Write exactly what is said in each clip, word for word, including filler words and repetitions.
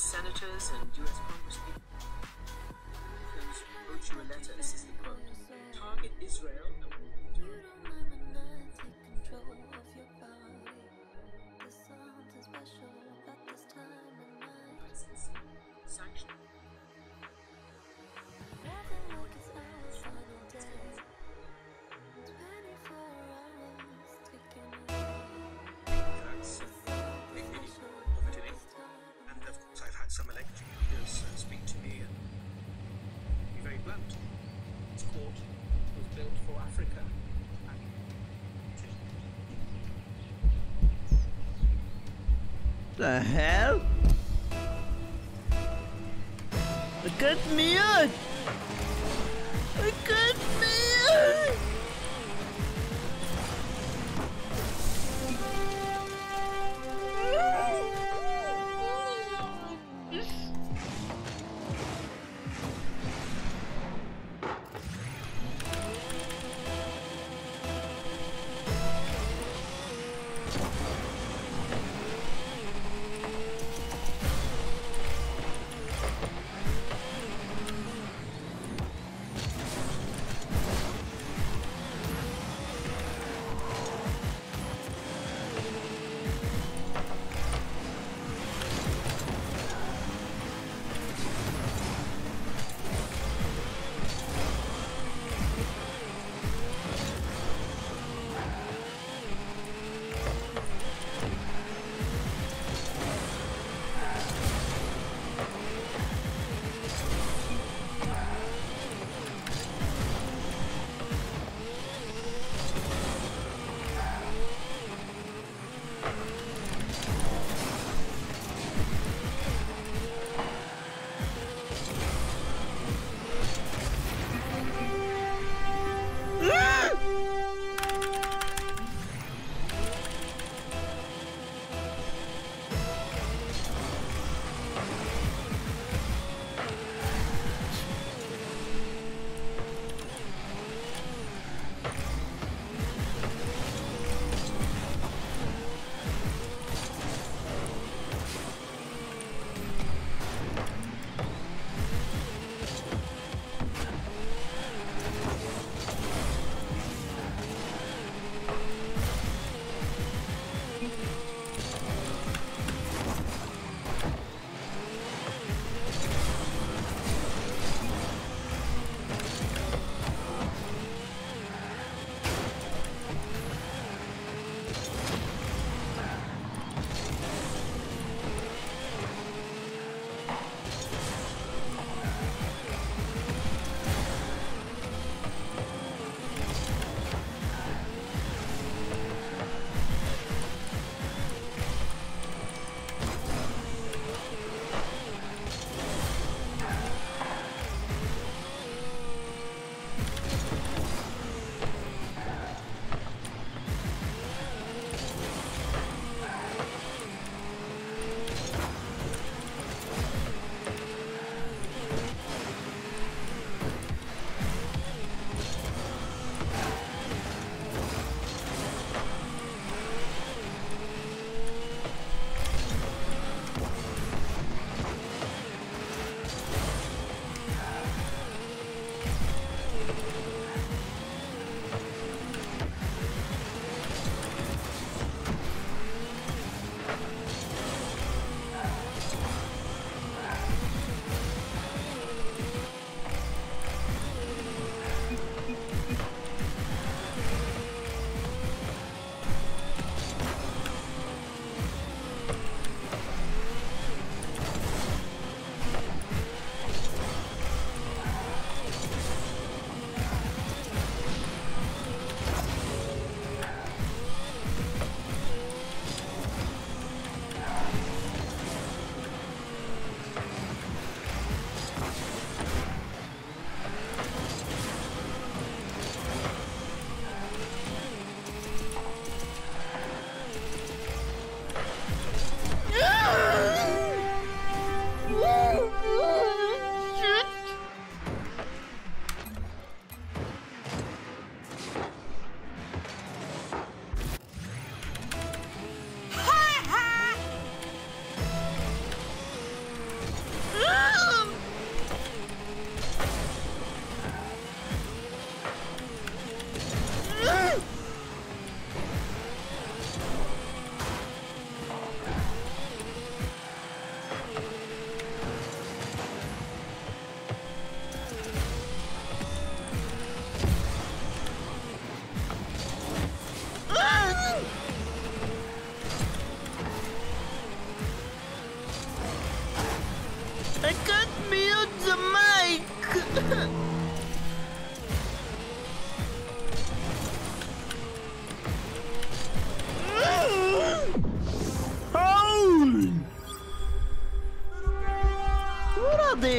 senators and U S congresspeople wrote you a letter. This is the quote. Target Israel. You don't mind when I take control of your body. There's something special about this time of night. Sanction. Nothing like it's our final day. twenty-four hours ticking away. That's uh, big video of it in England. And of course, I've had some elected leaders uh, speak to me and be very blunt. This court was built for Africa. The hell? Look at me! Look at me!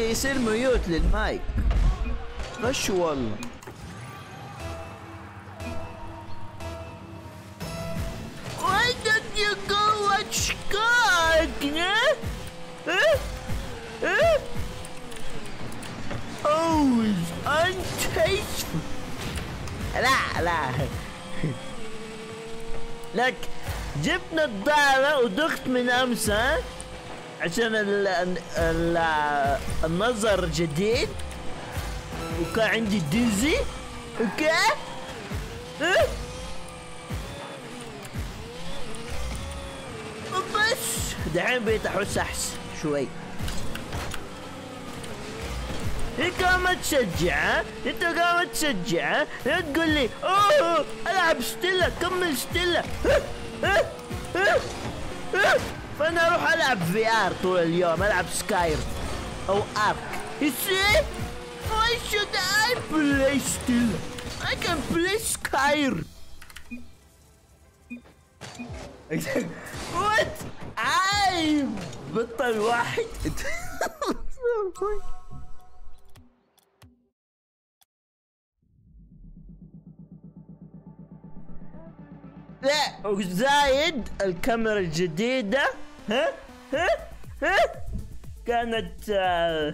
يصير ميوت للمايك. غش والله. Why don't you go watch cock? Huh? Huh? Huh? Oh, it's untasteful. لا لا. لك جبت نظارة ودخت من أمس ها؟ عشان ال ال النظر جديد وكان عندي ديزي. اوكي؟ ها؟ بس دحين بقيت احس احسن شوي. هي قامت تشجع ها؟ انت قامت تشجع ها؟ لا تقول لي اوه العب ستيلا كمل ستيلا. ها؟ ها؟ ها؟ ها؟ فانا اروح العب في ار طول اليوم، العب سكاير او ارك. You see? Why should I play Stella? I can play Skyr. What? I بطل واحد. لا وزايد الكاميرا الجديدة ها ها ها كانت آه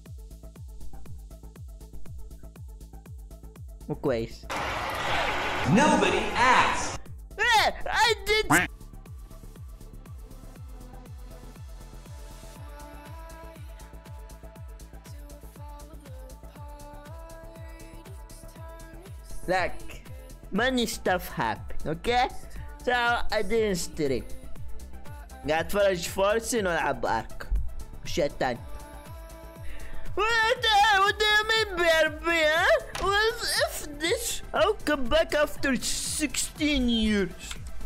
مو كويس. Nobody asked. Yeah, I did. Like, money stuff happened, okay? So I didn't stream. قاعد اتفرج فورسن والعب ارك. وشيء تاني. What the, what do you mean B R B, huh? What if this? I'll come back after sixteen years.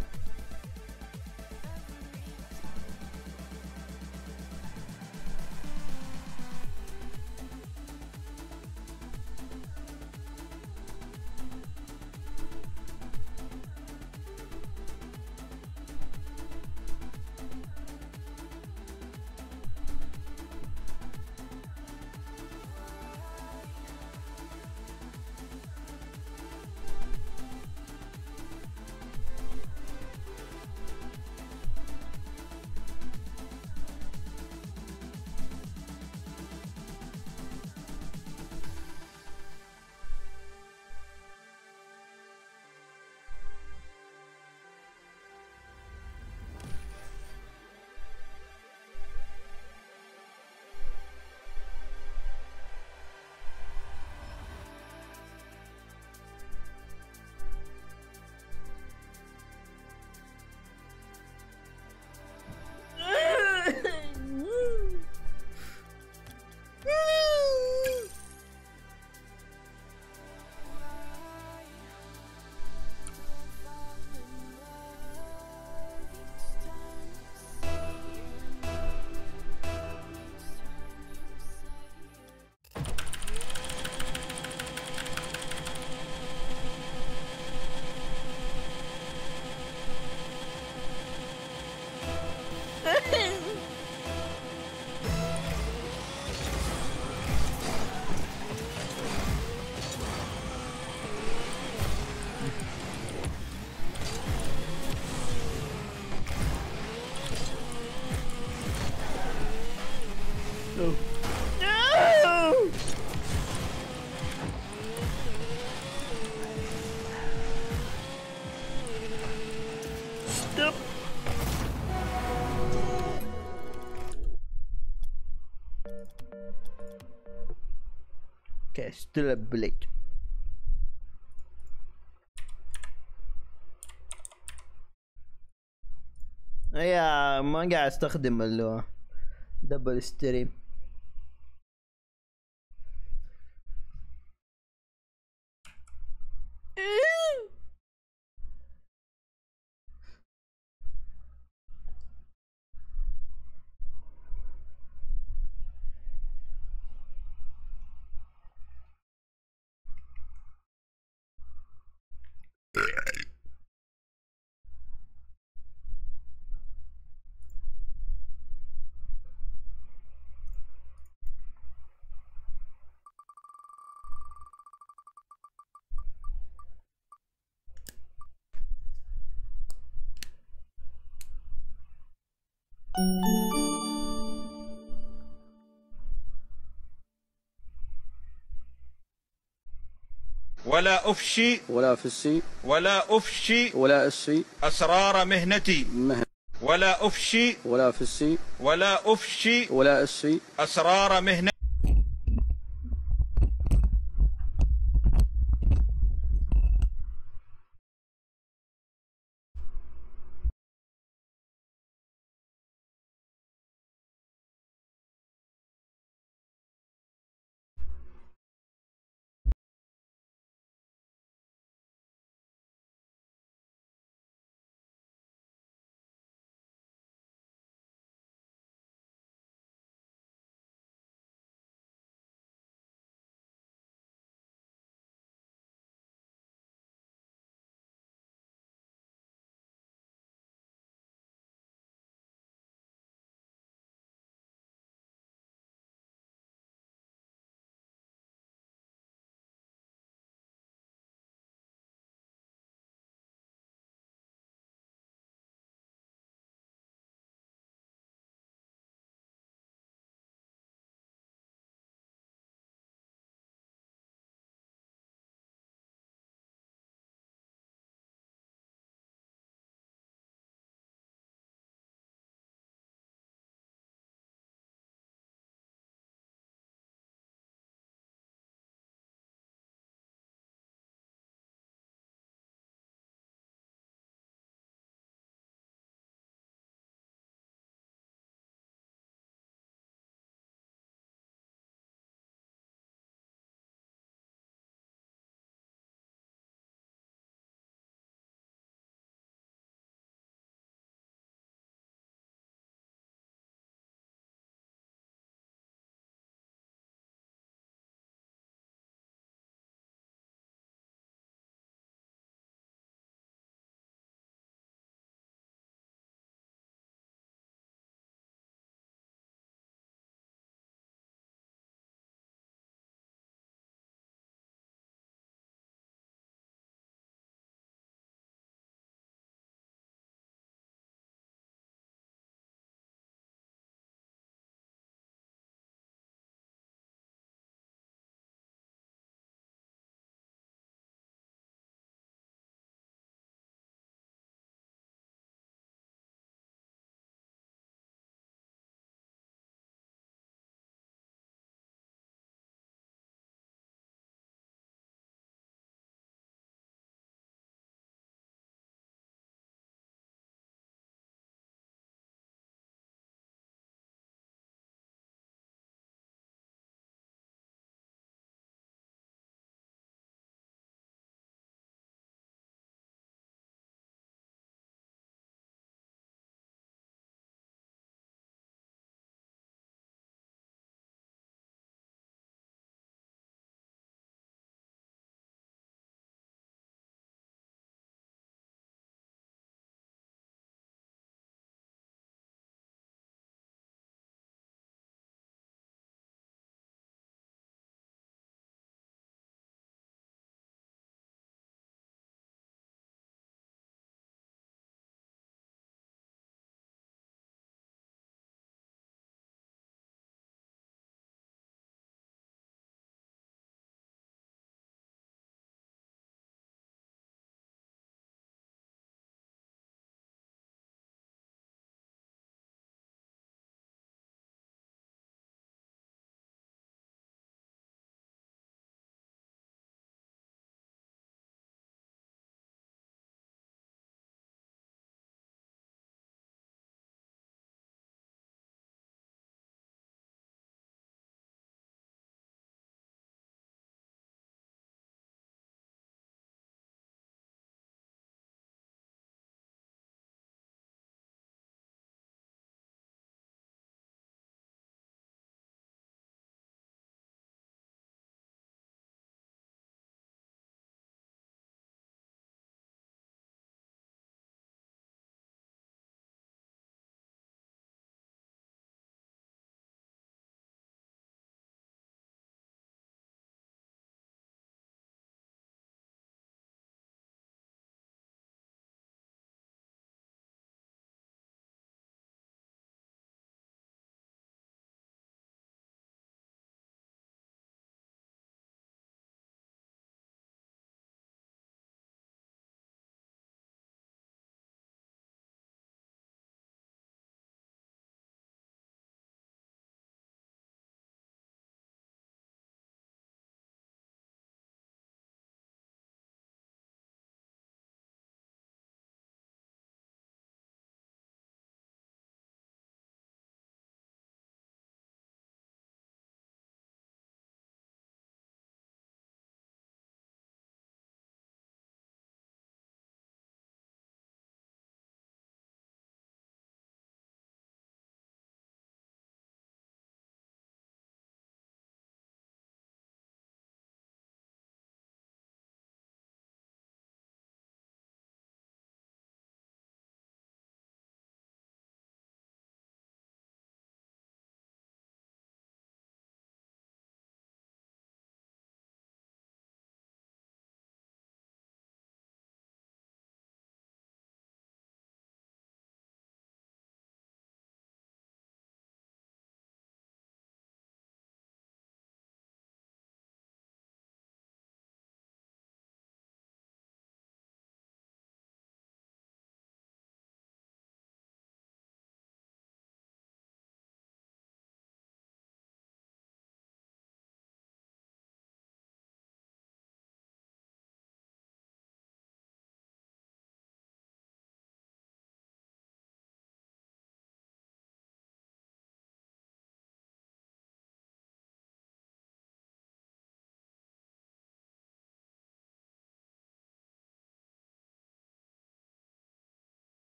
No. No! Stop. Okay, still a blade. يا ما قاعد استخدم اللي دبل ستريم. ولا أفشي ولا أفشي ولا أفشي ولا أشفي أسرار مهنتي مهن ولا أفشي ولا أفشي ولا أفشي ولا أشفي أسرار مهنتي.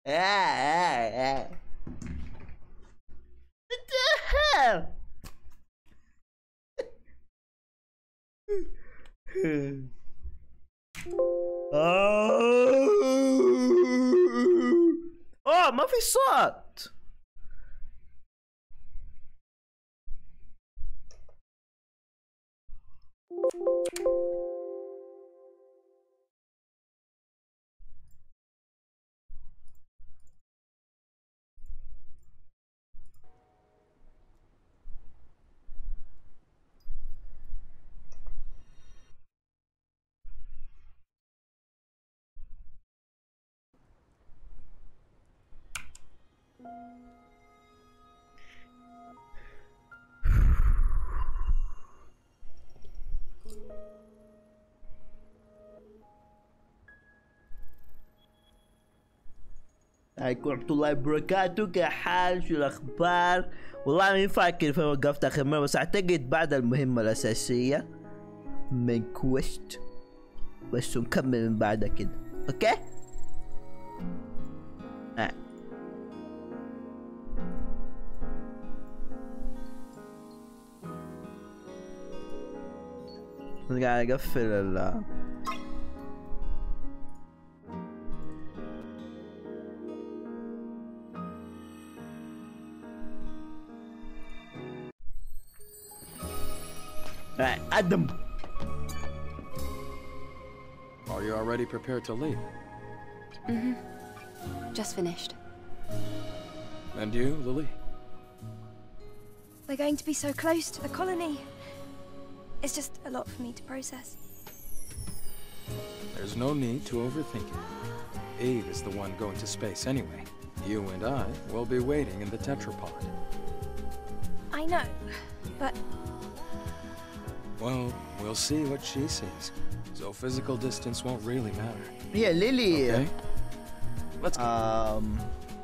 Ah, ah, ah. What the hell? اه ما في صوت. عليكم ورحمة الله وبركاته. كيف حال؟ شو الأخبار؟ والله ما فاكر فين وقفت آخر مرة، بس أعتقد بعد المهمة الأساسية من كويست، بس نكمل من بعدها كده. أوكي؟ آه. أنا قاعد أقفل ال Adam. Are you already prepared to leave? Mm-hmm. Just finished. And you, Lily? We're going to be so close to the colony. It's just a lot for me to process. There's no need to overthink it. Eve is the one going to space anyway. You and I will be waiting in the tetrapod. I know, but... Well, we'll see what she sees. So physical distance won't really matter. Yeah, Lily. Okay? Let's go. Um...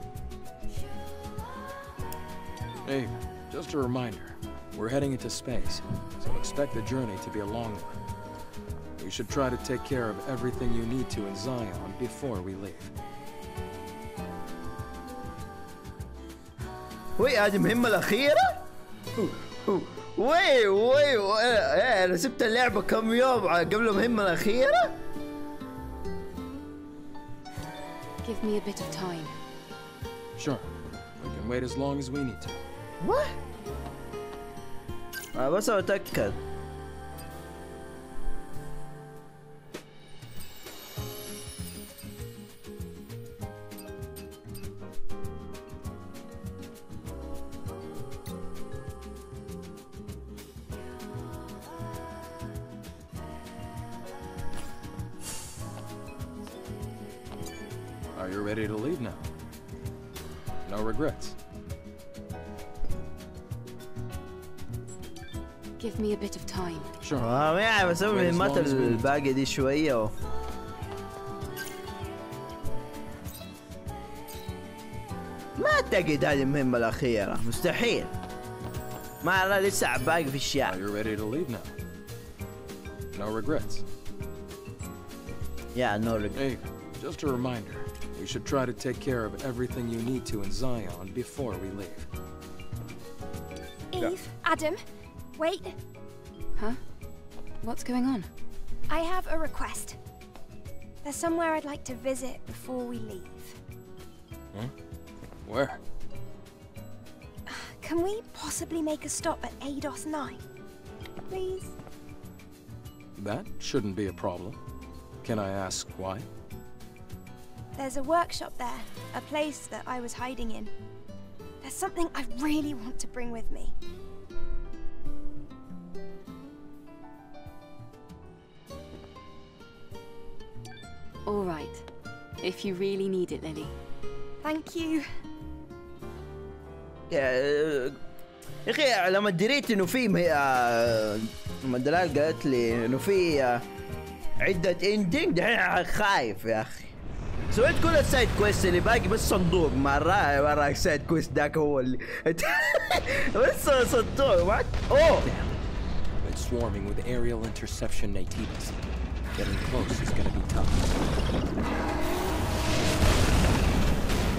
Hey, just a reminder. We're heading into space, so expect the journey to be a long one. We should try to take care of everything you need to in Zion before we leave. وي هذه المهمة الأخيرة؟ وي وي وي أنا سبت اللعبة كم يوم قبل المهمة الأخيرة؟ Give me a bit of time. Sure. We can wait as long as we need to. What? أنا بس أتأكد. Are you ready to leave now? No regrets. Give me a bit of time. Sure. آه ما يعني بسوي مهمات الباقي دي شوية و... ما أعتقد هذه المهمة الأخيرة، مستحيل. ما أنا لسه باقي في Are الشارع. you ready to leave now? No regrets. Yeah, no regrets. Hey, just a reminder. We should try to take care of everything you need to in Zion before we leave. Eve, Adam, wait. Huh? What's going on? I have a request. There's somewhere I'd like to visit before we leave. Huh? Where? Can we possibly make a stop at Eidos nine? Please? That shouldn't be a problem. Can I ask why? There's a workshop there, a place that I was hiding in. There's something I really want to bring with me. All right. If you really need it, Lily. Thank you. يا أخي لما دريت إنه في مه- لما دلال قالت لي إنه في عدة إندينج دحين خايف يا أخي. سويت كل السايد كويست اللي باقي بس صندوق مرة مرة السايد كويست ذاك هو اللي بس صندوق ما أوه. It's swarming with aerial interception natives. Getting close is gonna be tough.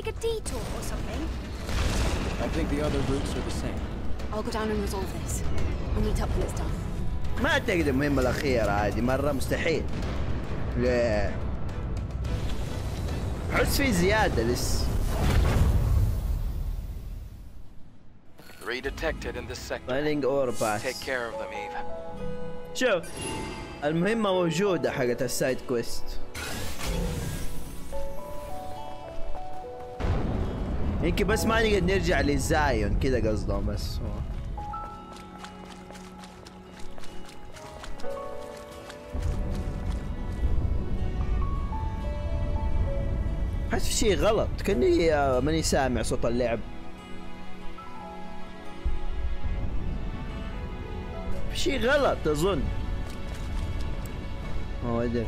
take a detour or something? I think the other routes are the same. I'll go down and resolve this. We'll meet up when it's done. ما اعتقد المهمة الأخيرة عادي مرة مستحيل. لا حس في زيادة لسه. Redetected in this sector. Finding ore pass. Take care of them, Eve. شوف المهمة موجودة حقت السايد كويست. يمكن بس ما نقدر نرجع لزايون كذا قصدهم بس. حس في شيء غلط كأني ماني سامع صوت اللعب. في شيء غلط أظن. ما أدري.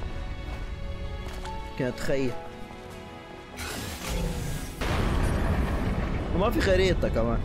كنت أتخيل. وما في خريطة كمان.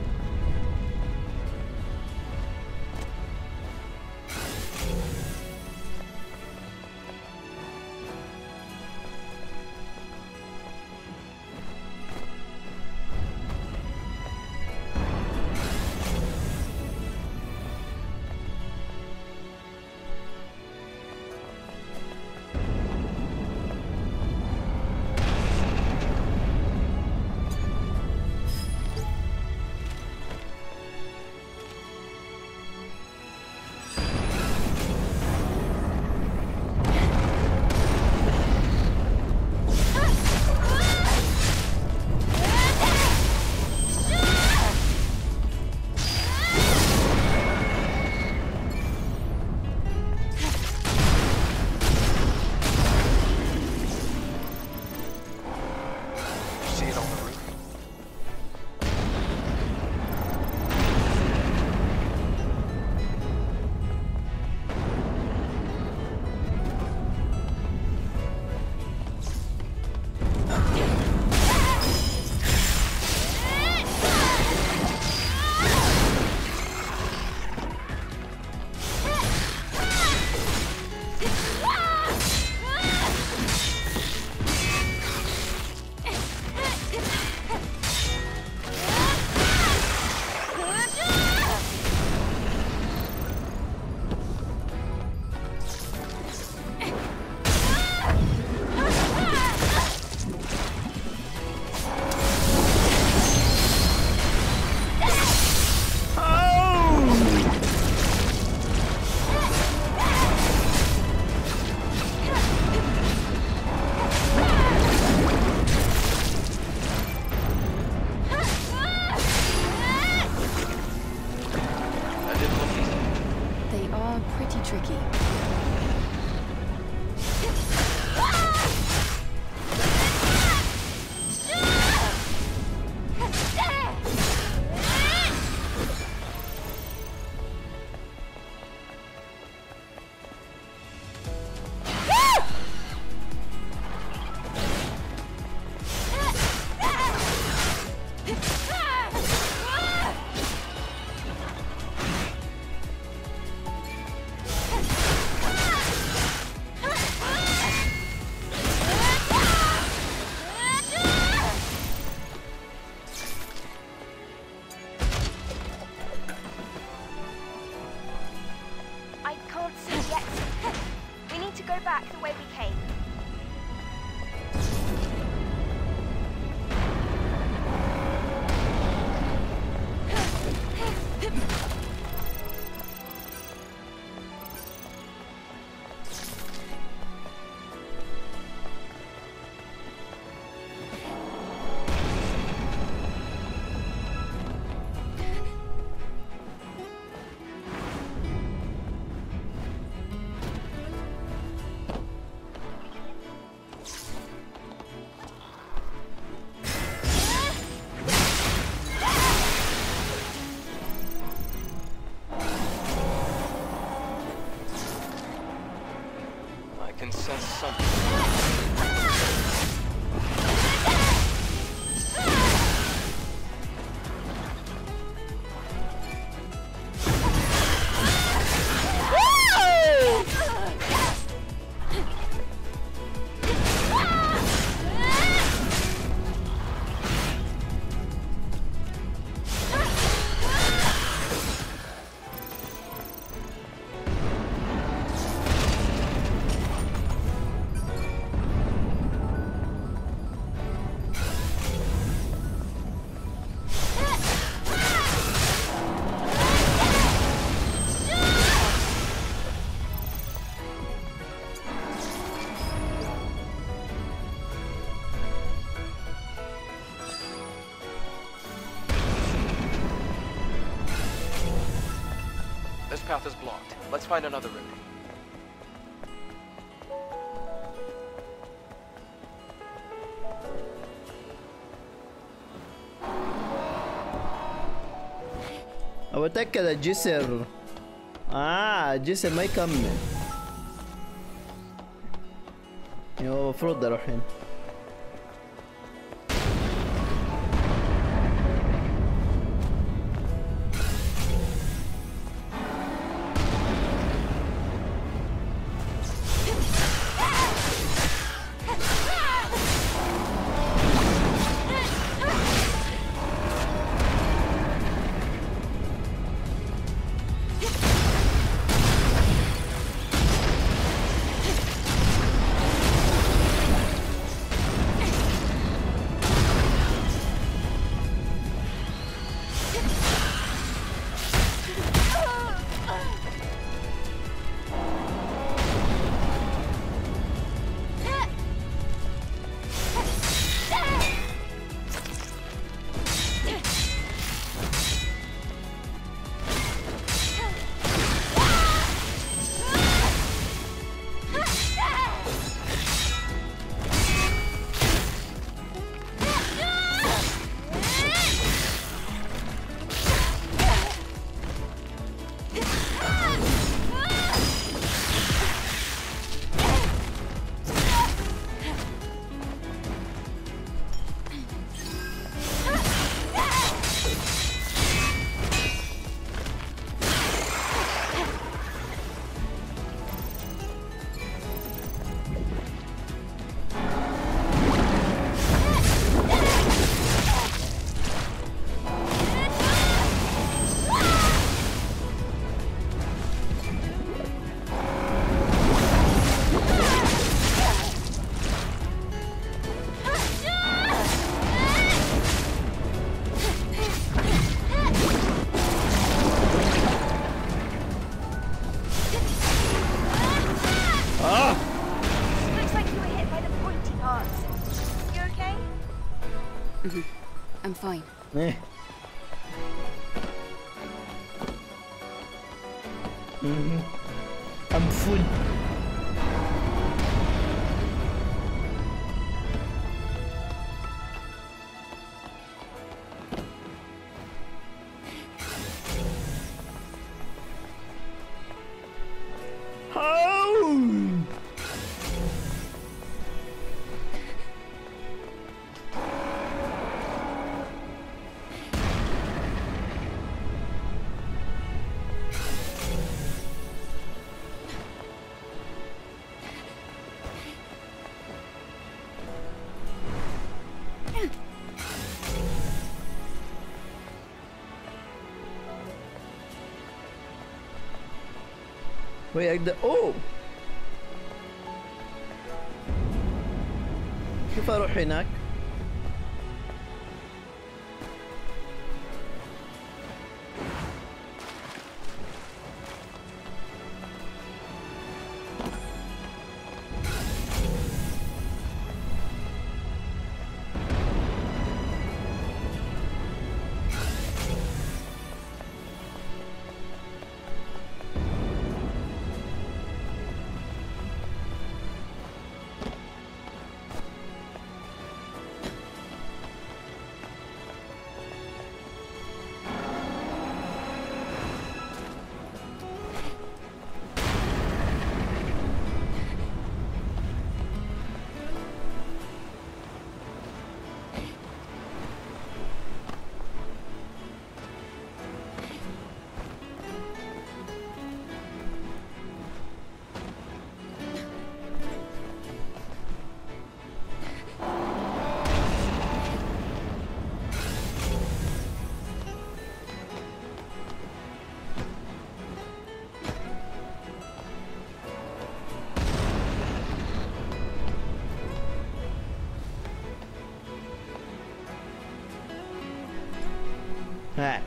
path is blocked. Let's find another route. أو أتأكد الجسر. آه الجسر ما يكمل. يو المفروض أروح هنا. I'm fine. Eh. Mm-hmm. I'm full. Wait, أقدر أوه كيف أروح هناك؟ ها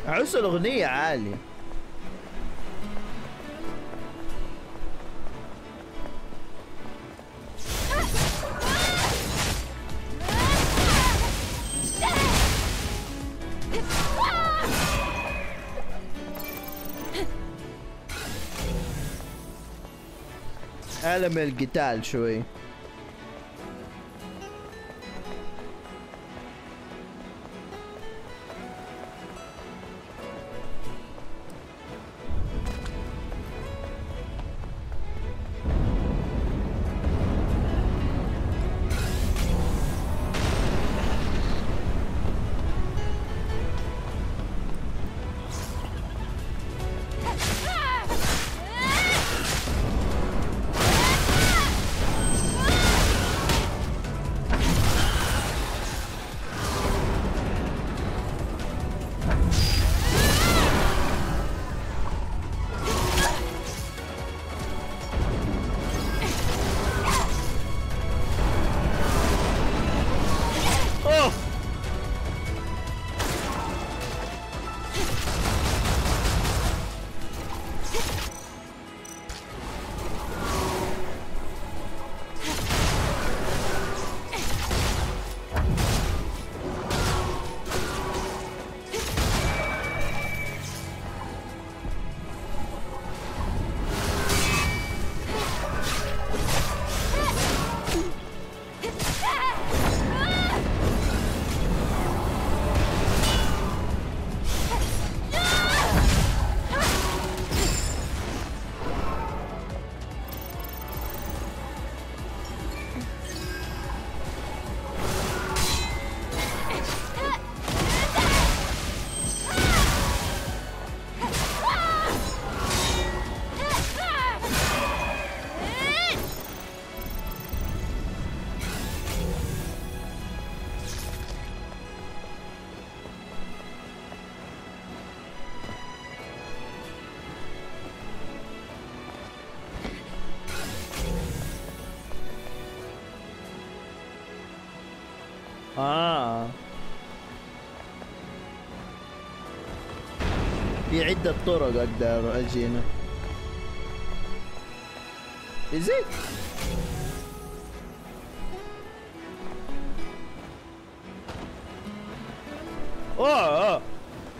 أحس الأغنية عالية. ألم القتال شوي. آه في عدة طرق أقدر أجي هنا. Is it؟ أوه أوه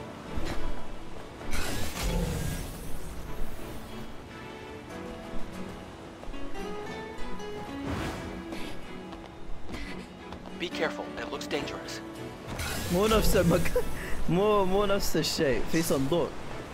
Be careful, it looks dangerous. مو نفس المكان. مو مو نفس الشيء. في صندوق.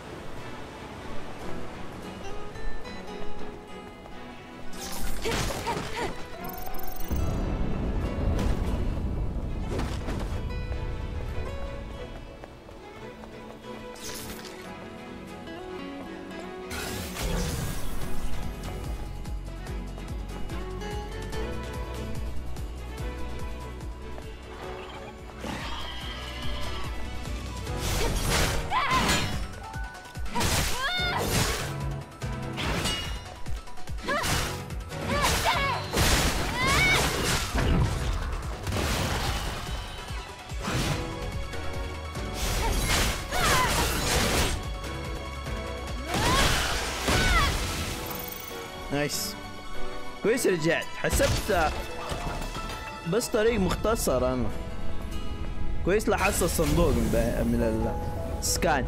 نايس. كويس رجعت. حسبت بس طريق مختصر انا. كويس لاحظت الصندوق من من السكان.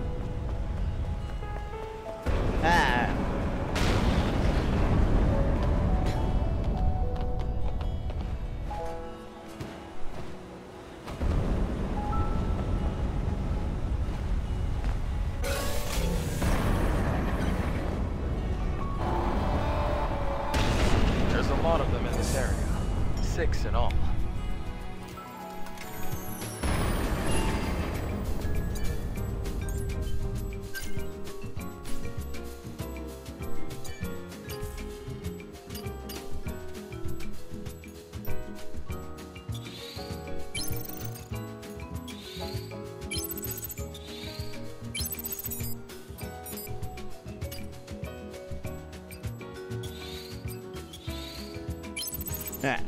آه. lot of them in this area. Six in all. Yeah.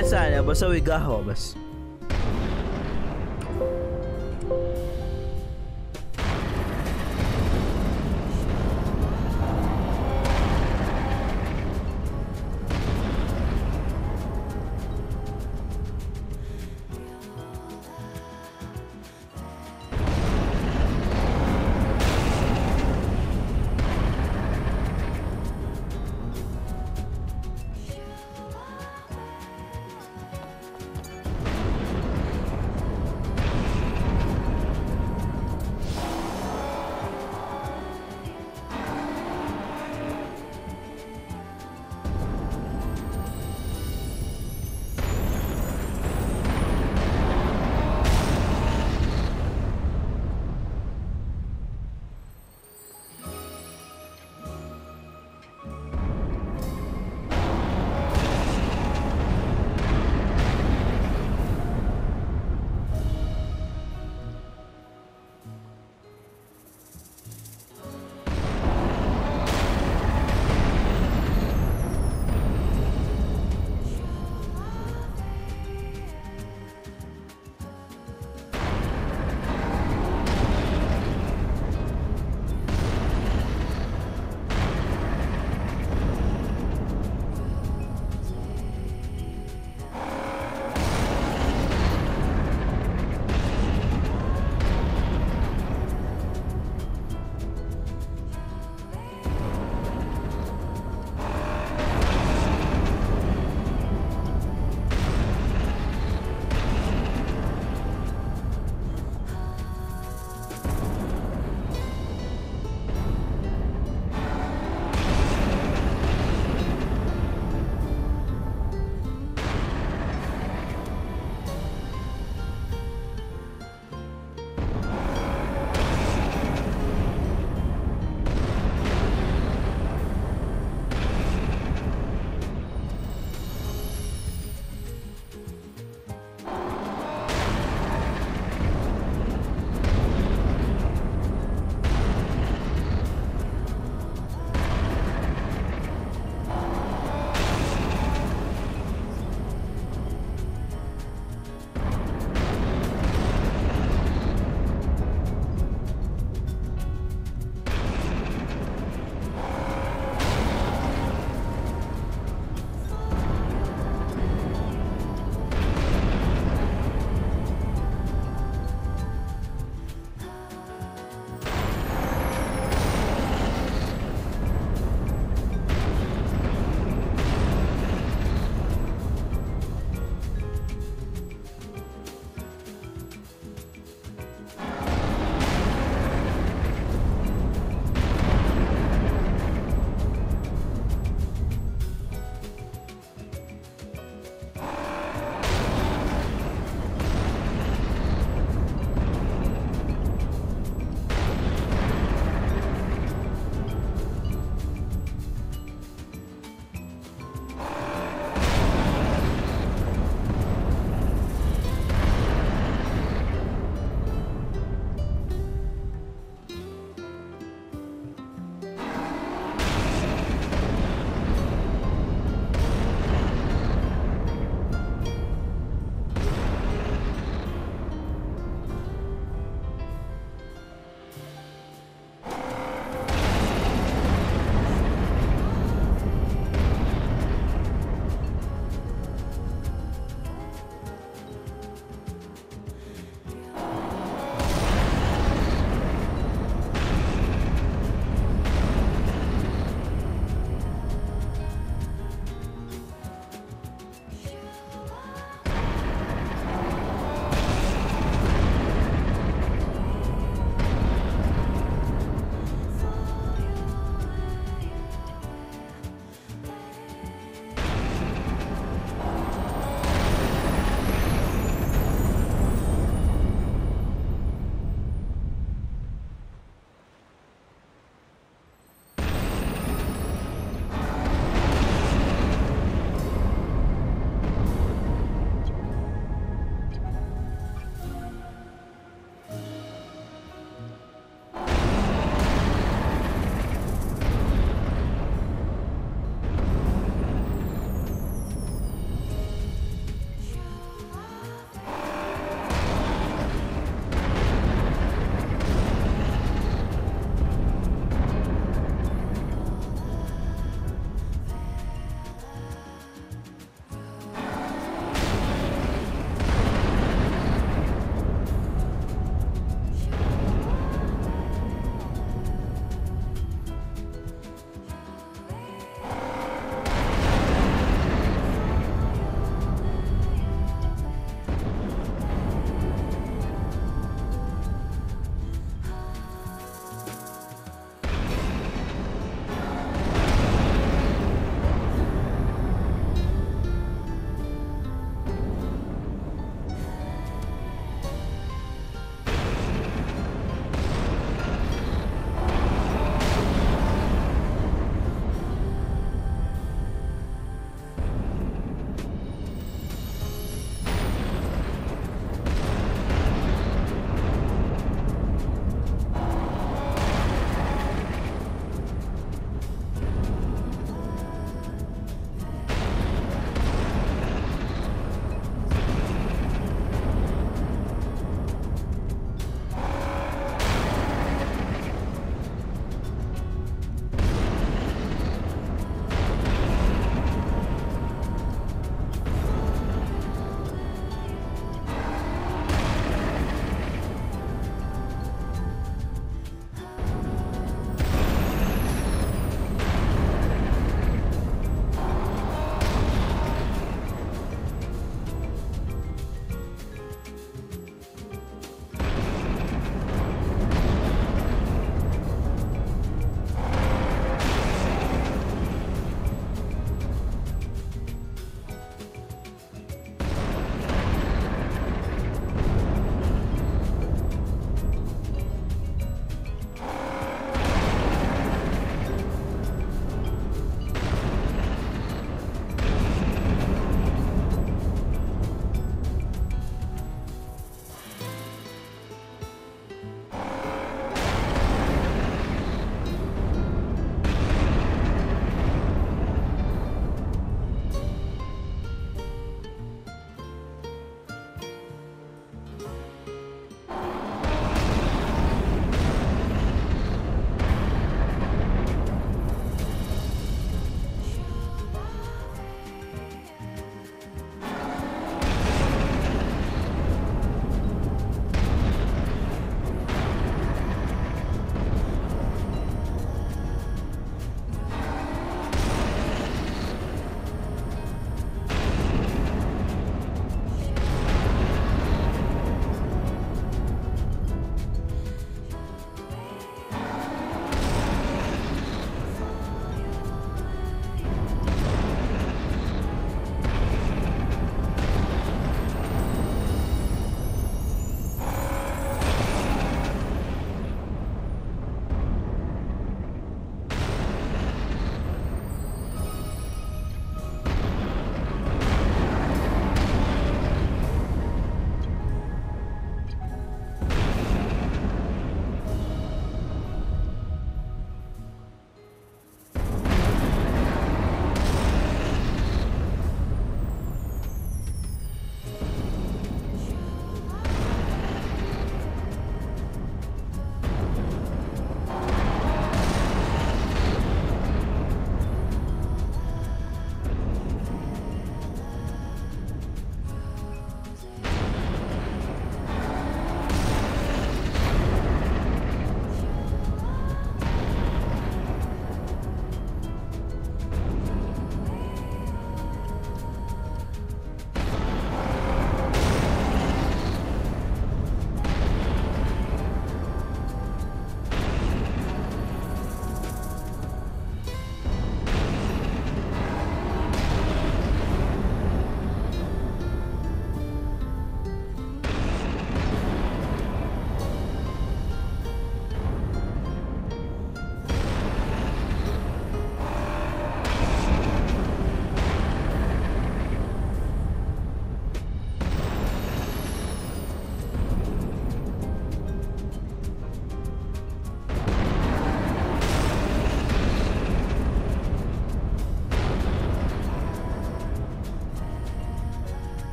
كان ثانية بسوي قهوة بس.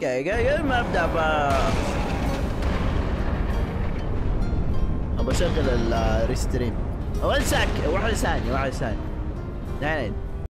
اوكي قبل ما ابدا ب ابى اشغل الريستريم. اول ساك واحد ثانية واحد ثانية. نعم